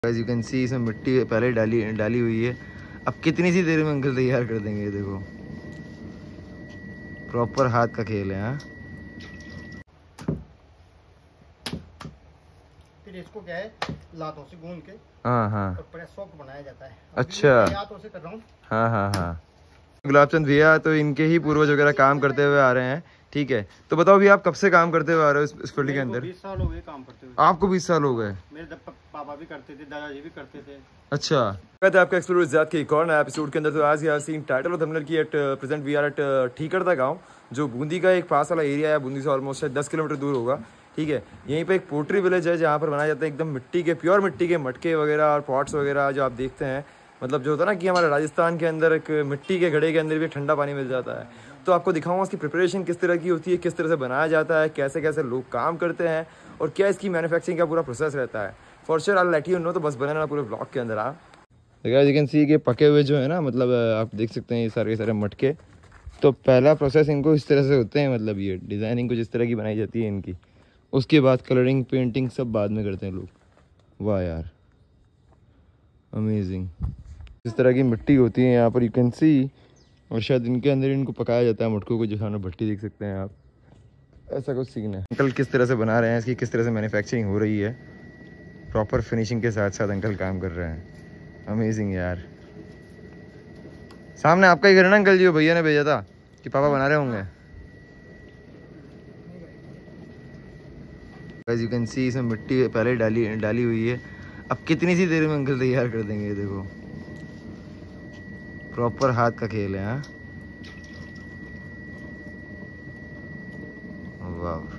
As you can see, इसमें मिट्टी पहले डाली हुई है। अब कितनी सी देर में अंकल तैयार कर देंगे, ये देखो प्रॉपर हाथ का खेल है। हाँ, फिर इसको क्या है लातों से गूंद के हाँ प्रेस सॉफ्ट बनाया जाता है। अच्छा, हाथों से कर रहा हूँ। हाँ। गुलाबचंद भैया तो इनके ही पूर्वज वगैरह काम करते हुए आ रहे हैं। ठीक है, तो बताओ भी आप कब से काम करते हुए आ रहे हो इस फील्ड के अंदर? 20 साल हो गए काम करते हुए। आपको 20 साल हो गए? मेरे पापा भी करते थे, दादाजी भी करते थे। अच्छा, कहते हैं आपका एक्सप्लोर ज़्यादा के एक और नया एपिसोड के अंदर। तो आज यार सीन टाइटल और थंबनेल की at present we are at Thikarda गांव, जो बूंदी का एक पास वाला एरिया है। बूंदी से ऑलमोस्ट 10 किलोमीटर दूर होगा। ठीक है, यहीं पे एक पोल्ट्री विलेज है जहाँ पर बनाए जाते हैं एकदम मिट्टी के, प्योर मिट्टी के मटके वगैरह और पॉट्स वगैरह जो आप देखते हैं। मतलब जो होता है ना कि हमारे राजस्थान के अंदर एक मिट्टी के घड़े के अंदर भी ठंडा पानी मिल जाता है। तो आपको दिखाऊंगा उसकी प्रिपरेशन किस तरह की होती है, किस तरह से बनाया जाता है, कैसे कैसे लोग काम करते हैं और क्या इसकी मैन्युफैक्चरिंग का पूरा प्रोसेस रहता है। For sure I let you know. तो बस बने रहना पूरे ब्लॉग के अंदर। आप यू कैन सी के पके हुए जो है ना, मतलब आप देख सकते हैं ये सारे मटके। तो पहला प्रोसेस इनको इस तरह से होते हैं, मतलब ये डिज़ाइनिंग कुछ इस तरह की बनाई जाती है इनकी। उसके बाद कलरिंग, पेंटिंग सब बाद में करते हैं लोग। वाह यार, अमेजिंग। इस तरह की मिट्टी होती है यहाँ पर, यू कैन सी। और शायद इनके अंदर इनको पकाया जाता है मटकों को, जो सामने भट्टी देख सकते हैं आप। ऐसा कुछ सीन है। अंकल किस तरह से बना रहे हैं, इसकी किस तरह से मैन्युफैक्चरिंग हो रही है, प्रॉपर फिनिशिंग के साथ साथ अंकल काम कर रहे हैं। अमेजिंग यार। सामने आपका ही घर है ना अंकल जी, वो भैया ने भेजा था कि पापा बना रहे होंगे। As you can see, इसमें मिट्टी पहले डाली हुई है। अब कितनी सी देर में अंकल तैयार कर देंगे, ये देखो प्रॉपर हाथ का खेल है। हाँ, वाह।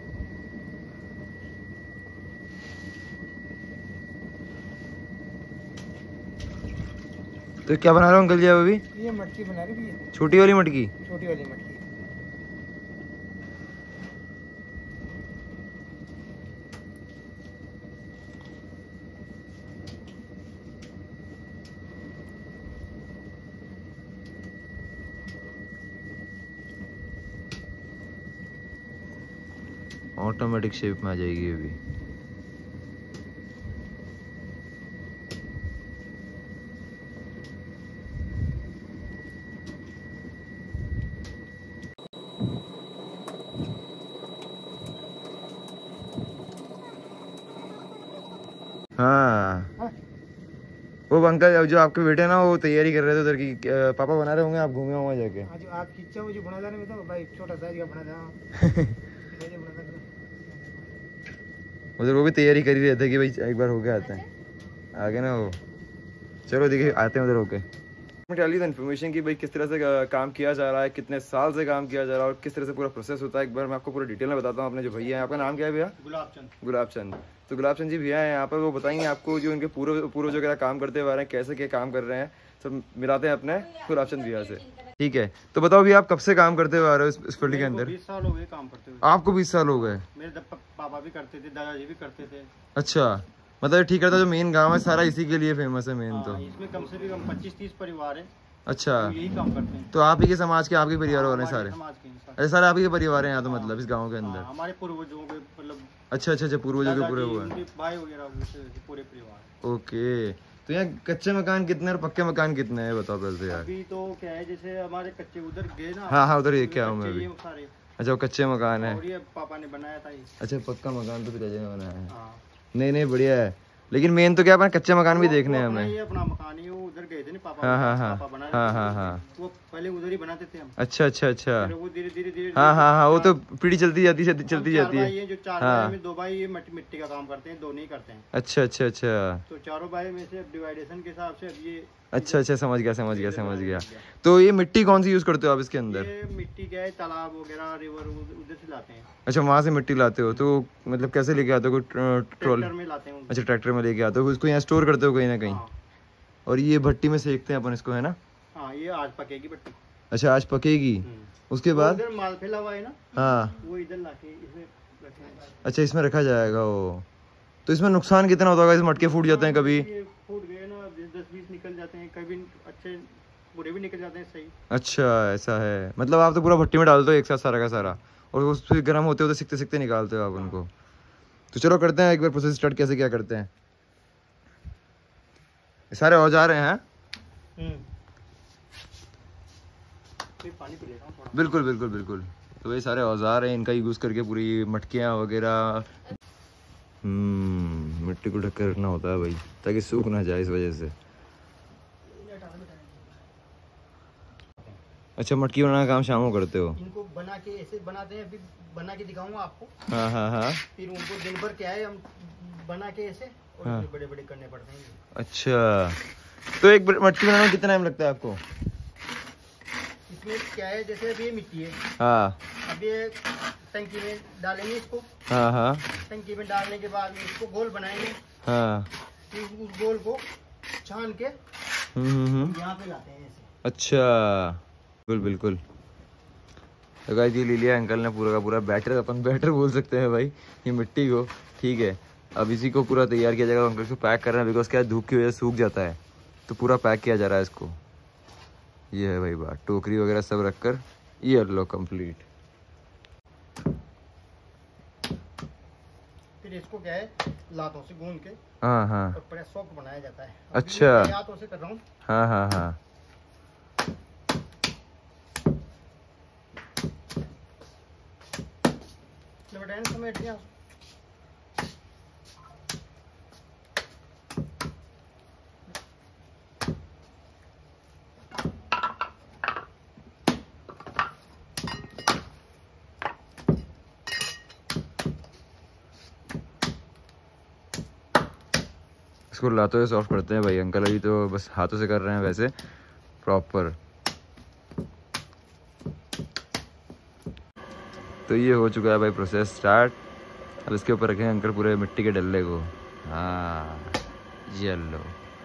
तो क्या बना रहे हो अंकल जी आप अभी? ये मटकी बना रही है, छोटी वाली मटकी। छोटी वाली मटकी। ऑटोमेटिक शेप में आ जाएगी अभी। हाँ, वो अंकल जो आपके बेटे ना, वो तैयारी कर रहे थे उधर की। पापा बना रहे होंगे, आप घूमे होंगे जाके। आज आप खींचा वो जो बना जाने में तो भाई छोटा साइज का बना था। उधर वो भी तैयारी कर ही रहे थे कि भाई एक बार होके आते हैं आगे ना वो। चलो देखिए आते हैं उधर होके। मैं टेल यू द इन्फॉर्मेशन कि भाई किस तरह से काम किया जा रहा है, कितने साल से काम किया जा रहा है और किस तरह से पूरा प्रोसेस होता है। एक बार मैं आपको पूरा डिटेल में बताता हूँ। अपने जो भैया हैं, आपका नाम क्या है भैया? गुलाबचंद। तो गुलाबचंद जी भैया हैं यहाँ पर, वो बताएंगे आपको जो उनके पूर्वज वगैरह काम करते हुए आ रहे हैं, कैसे क्या काम कर रहे हैं। सब मिलाते हैं अपने गुलाबचंद भैया से। ठीक है, तो बताओ भी आप कब से काम करते हुए आ रहे हो इस फील्ड के अंदर? 20 साल हो गए काम करते हुए। आपको 20 साल हो गए? मेरे पापा भी करते थे, दादाजी भी करते थे। अच्छा, मतलब ठीक करता जो मेन गांव है सारा इसी के लिए फेमस है मेन। तो इसमें कम से कम 25-30 परिवार है। अच्छा, तो यही काम करते हैं। तो आप ही के समाज के, आपके परिवार वाले सारे? समाज के अच्छा, सारे आप ही के परिवार हैं यहाँ तो, मतलब इस गांव के अंदर? हमारे पूर्वजों के, मतलब अच्छा, पूर्वजों के पूरे हुए भाई वगैरह पूरे परिवार। ओके, तो यहाँ कच्चे मकान कितने और पक्के मकान कितने हैं, बताओ पहले यार। अभी तो क्या है, जैसे हमारे कच्चे उधर गए ना। हाँ उधर ये क्या हूँ मैं अभी। अच्छा, वो कच्चे मकान है। और ये पापा ने बनाया था। अच्छा, पक्का मकान तो फिर अजय ने बनाया है। नहीं बढ़िया है, लेकिन मेन तो क्या अपना कच्चे मकान भी देखने हैं हमें। ये अपना मकान ही, वो उधर गए थे ना पापा। हाँ, वो पहले उधर ही बनाते थे हम। अच्छा। वो धीरे हाँ, वो तो पीढ़ी चलती जाती है। ये जो 4 भाई में 2 भाई ये मिट्टी का काम करते हैं, 2 नहीं करते हैं। अच्छा। तो चारों भाई में से डिवाइडेशन के हिसाब से अब ये। अच्छा, समझ गया। तो ये मिट्टी कौन सी यूज करते हो आप इसके अंदर? ये मिट्टी क्या है, तालाब वगैरह, रिवर उधर से लाते हैं। अच्छा, वहाँ से मिट्टी लाते हो? तो मतलब कैसे लेके आते हो? ट्रैक्टर में लाते हैं। अच्छा, ट्रैक्टर में लेके आते हो, उसको यहाँ स्टोर करते हो कहीं ना कहीं। और ये भट्टी में सेकते हैं अपन इसको, है ना? हाँ, ये आज पकेगी भट्टी। अच्छा, आज पकेगी। उसके बाद इधर माल फैला हुआ है ना। हाँ, वो इधर लाके इसमें रखना है। अच्छा, इसमें रखा जाएगा वो। तो इसमें नुकसान कितना होता होगा? इस मटके फूट जाते हैं कभी? फूट गए ना, 10-20 निकल जाते हैं, कभी अच्छे पूरे भी निकल जाते हैं। सही। अच्छा, ऐसा है। मतलब आप तो पूरा भट्टी में डालते हो एक साथ सारा का सारा, और उस फिर गर्म होते होते सीखते निकालते हो आप उनको। तो चलो करते हैं एक बार प्रोसेस स्टार्ट, कैसे क्या करते हैं। सारे औजार हैं। पानी पी लेता हूँ थोड़ा। बिल्कुल बिल्कुल बिल्कुल। तो ये सारे औजार हैं, इनका यूज़ करके पूरी मटकियाँ वगैरह मिट्टी को ढक कर रखना होता है भाई, ताकि सूख ना जाए इस वजह से। अच्छा, मटकी बनाने का काम शाम को करते हो? इनको बना के ऐसे बनाते हैं, अभी बना के दिखाऊंगा आपको। हाँ हाँ हाँ। फिर उनको दिन भर क्या है हम बना के ऐसे और हाँ। बड़े बड़े करने पड़ते हैं। अच्छा, तो एक मटकी बनाने में कितना टाइम लगता है आपको? इसमें क्या है, जैसे अभी ये मिट्टी है, हाँ, अभी ये टंकी में डालेंगे इसको। हाँ हाँ टंकी में डालने के बाद में इसको गोल बनाएंगे। हाँ। फिर उस गोल को छान के यहाँ पे लाते हैं ऐसे। अच्छा, बिल्कुल बिल्कुल। तो गाइस ये ले लिया अंकल ने पूरा का पूरा बैटर, अपन बैटर बोल सकते हैं भाई ये मिट्टी को। ठीक है, अब इसी को पूरा तैयार किया जाएगा। अंकल इसको पैक कर रहे हैं, बिकॉज क्या धूप की वजह से सूख जाता है, तो पूरा पैक किया जा रहा है इसको। ये है भाई बात, टोकरी वगैरह सब रखकर ये लो कंप्लीट। फिर इसको क्या है लातों से गूंद के हाँ हाँ। और प्रेस सॉफ्ट बनाया जाता है। अच्छा, हाथों से कर रहा हूँ। हाँ हाँ हाँ। समेट दिया। इसको लातों से सॉफ्ट करते हैं भाई अंकल, अभी तो बस हाथों से कर रहे हैं वैसे प्रॉपर। तो ये हो चुका है भाई प्रोसेस स्टार्ट। अब इसके ऊपर रखेंगे अंकल पूरे मिट्टी के डल्ले को। हाँ, ये लो,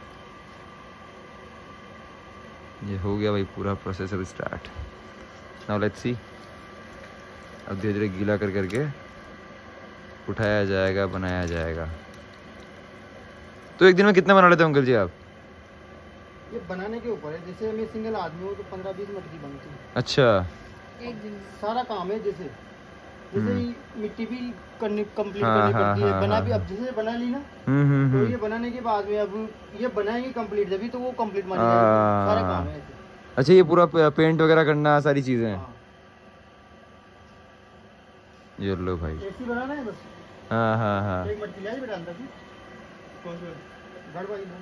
ये हो गया भाई पूरा प्रोसेस अब स्टार्ट। नाउ लेट्स सी, अब धीरे धीरे गीला कर करके उठाया जाएगा, बनाया जाएगा। तो एक दिन में कितना बना लेते हो अंकल जी आप? ये बनाने के ऊपर है, जैसे मैं सिंगल आदमी हूँ तो 15-20 मटकी बनती है। अच्छा, एक दिन सारा काम है। जैसे मिट्टी भी कंप्लीट हाँ, करनी हाँ, पड़ती है। हाँ, बना हाँ, भी अब जैसे बना ली ना, तो ये बनाने के बाद में अब ये बनाएंगे कंप्लीट, जब तो वो कंप्लीट मानी जाएगी। सारा काम है ऐसे। अच्छा, ये पूरा पेंट वगैरह करना सारी चीजें। हाँ। ये लो भाई, ऐसी बनाना है बस। हाँ हाँ हाँ। एक मटकी लाई भी डालता थी कौन सा गड़बड़ी ना।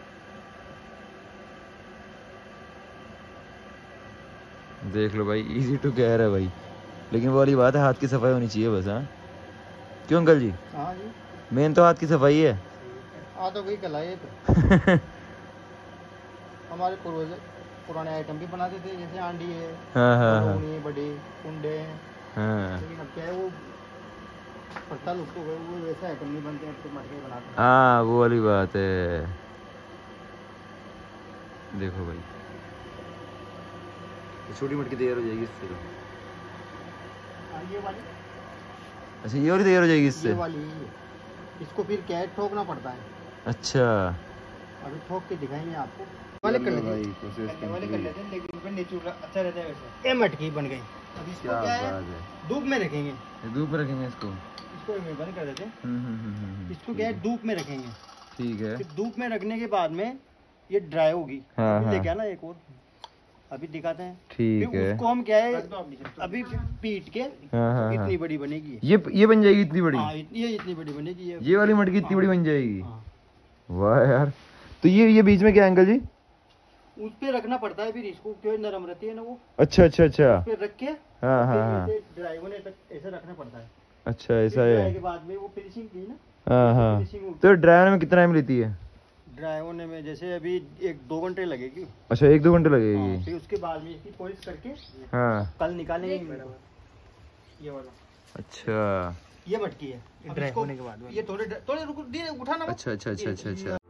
देख लो भाई, इजी टू कह रहा है भाई, लेकिन वो वाली बात है, हाथ की सफाई होनी चाहिए बस। हाँ क्यों अंकल जी? हाँ जी, मेन तो हाथ की सफाई है। तो वही कलाई तो हमारे पुराने आइटम भी बनाते थे, जैसे आंडी है, हाँ हाँ हाँ बड़े कुंडे हैं। हाँ। लेकिन अब क्या है, वो पत्ता लुक तो गए, वो वैसे आइटम नहीं बनते हैं, तो मटके बनाते हैं। हाँ, वो वाली बात है। देखो भाई, छोटी मटकी तैयार हो जाएगी इससे। ये वाली, अच्छा, ये वाली तैयार हो जाएगी इससे? ये वाली, इसको फिर क्या है ठोकना पड़ता है। अच्छा, अभी ठोक के दिखाएंगे आपको। वाले कर लेते हैं, वाले कर लेते हैं, लेकिन नेचुरल अच्छा रहता है वैसे। ये मटकी बन गई। अब इसको क्या है धूप में रखेंगे। धूप में रखेंगे इसको? इसको मैं बंद कर देते हैं। इसको क्या है धूप में रखेंगे। ठीक है। फिर धूप में रखने के बाद में ये ड्राई होगी। हाँ, हाँ। लेके आना एक और, अभी दिखाते हैं। ठीक है। उसको हम क्या है अभी पीट के हाँ, इतनी बड़ी बनेगी। ये बन जाएगी इतनी बड़ी? हाँ, ये इतनी बड़ी बनेगी। ये वाली मटकी इतनी बड़ी बन जाएगी? हाँ। वाह यार। तो ये बीच में क्या है अंकल जी? उस पे रखना पड़ता है, फिर इसको क्यों नरम रहती है ना वो। अच्छा अच्छा अच्छा। उस पे रख के हाँ हाँ हाँ। ड्राई होने तक ऐसे रखना पड़ता है। अच्छा, ऐसा है। के बाद में वो फिनिशिंग की ना। हाँ हाँ। तो ड्राई होने में कितना टाइम लेती है? ड्राई होने में जैसे अभी 1-2 घंटे लगेगी। अच्छा, 1-2 घंटे लगेगी। फिर उसके बाद में इसकी पॉलिश करके हाँ, कल निकालेंगे ये वाला। अच्छा, ये मटकी है ड्राई होने के बाद। ये थोड़े थोड़े रुको, उठाना। अच्छा अच्छा अच्छा अच्छा अच्छा।